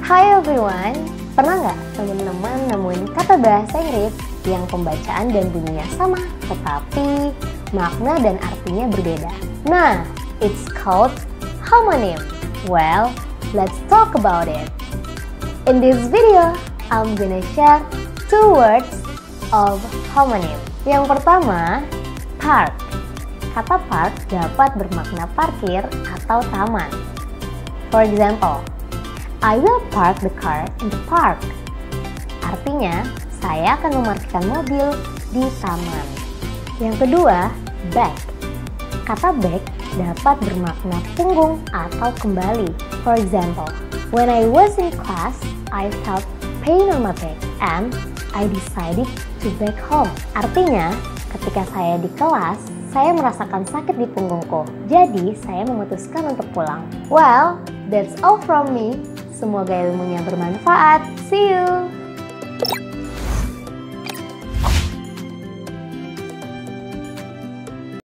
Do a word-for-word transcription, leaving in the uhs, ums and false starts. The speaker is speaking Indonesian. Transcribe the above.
Hi everyone, pernah nggak teman-teman nemuin kata bahasa Inggris yang pembacaan dan bunyinya sama, tetapi makna dan artinya berbeda? Nah, it's called homonym. Well, let's talk about it. In this video, I'm gonna share two words of homonym. Yang pertama, park. Kata park dapat bermakna parkir atau taman. For example, I will park the car in the park. Artinya, saya akan memarkirkan mobil di taman. Yang kedua, back. Kata back dapat bermakna punggung atau kembali. For example, when I was in class, I felt pain on my back and I decided to back home. Artinya, ketika saya di kelas, saya merasakan sakit di punggungku. Jadi, saya memutuskan untuk pulang. Well, that's all from me. Semoga ilmunya bermanfaat. See you!